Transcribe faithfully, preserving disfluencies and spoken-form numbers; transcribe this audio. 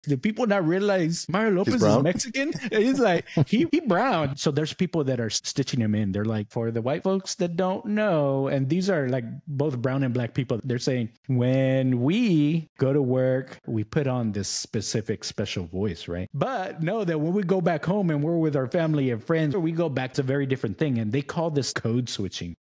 Do people not realize Mario Lopez is brown? Mexican? He's like, he, he brown. So there's people that are stitching him in. They're like, for the white folks that don't know, and these are like both brown and black people, they're saying, when we go to work, we put on this specific special voice, right? But know that when we go back home and we're with our family and friends, we go back to a very different thing. And they call this code switching.